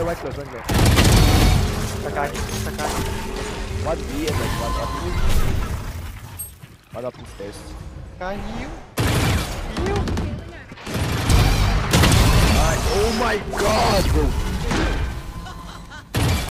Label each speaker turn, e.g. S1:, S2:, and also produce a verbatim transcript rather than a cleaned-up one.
S1: one close, one close.
S2: Sakaki, Sakaki.
S1: One B and like one up. One up the stairs.
S2: Can you? You?
S1: Oh my god, bro!